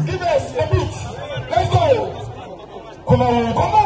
Give us a beat. Let's go. Come on, come on.